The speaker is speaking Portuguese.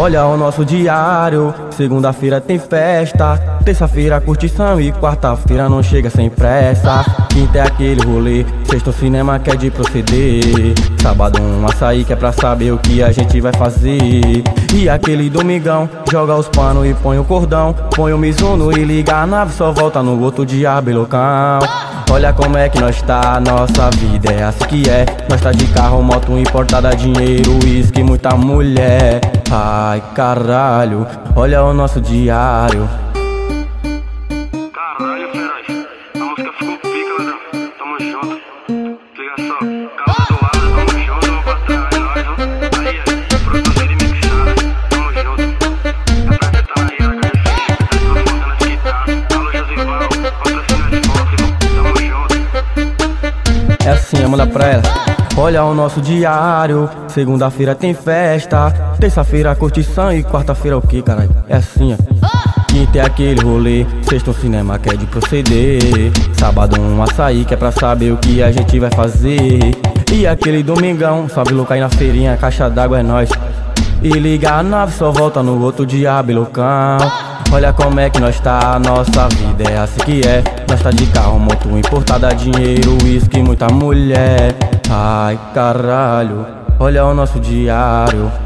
Olha o nosso diário, segunda-feira tem festa, terça-feira curtição e quarta-feira não chega sem pressa. Quinta é aquele rolê, sexta o cinema que é de proceder, sábado um açaí que é pra saber o que a gente vai fazer. E aquele domingão, joga os panos e põe o cordão, põe o Mizuno e liga a nave, só volta no outro dia belocão. Olha como é que nós tá, nossa vida é assim que é. Nós tá de carro, moto importada, dinheiro, uísque, muita mulher. Ai caralho, olha o nosso diário. Caralho, feroz, a música ficou pica, ladrão. Tamo junto, liga só, calma do lado, tamo junto, vamos pra trás, é nóis, ó. Aí, produzir e mixar, tamo junto. Apresentando aí a HF, tá todo mundo nas guitarras. Alô, Josivão, patrocina de volta, tamo junto. É assim, manda pra ela. Olha o nosso diário, segunda-feira tem festa, terça-feira curtição e quarta-feira o que, caralho? É assim, ó. Quinta é aquele rolê, sexta um cinema que é de proceder, sábado um açaí que é pra saber o que a gente vai fazer. E aquele domingão, sobe louco aí na feirinha, caixa d'água é nóis. E liga a nave, só volta no outro dia belocão. Olha como é que nós tá, nossa vida é assim que é. Nós tá de carro, moto importada, dinheiro, uísque, muita mulher. Ai caralho, olha o nosso diário.